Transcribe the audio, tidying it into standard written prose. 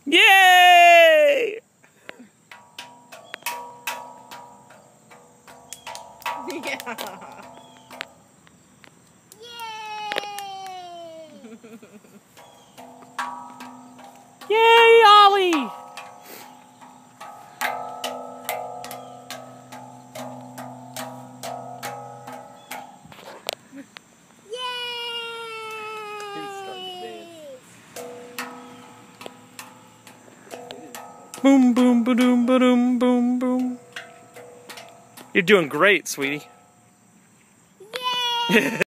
Yay! Yeah. Yay, Ollie! Boom, boom, ba-doom, ba-doom, boom, boom. You're doing great, sweetie. Yay!